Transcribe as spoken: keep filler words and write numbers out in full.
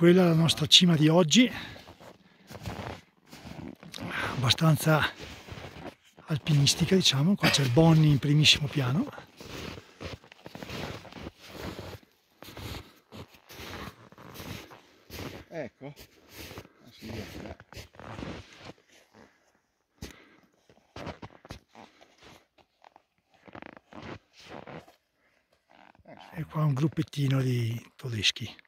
quella è la nostra cima di oggi, abbastanza alpinistica, diciamo. Qua c'è il Bonni in primissimo piano. Ecco. Ah, sì, eh. E qua un gruppettino di tedeschi.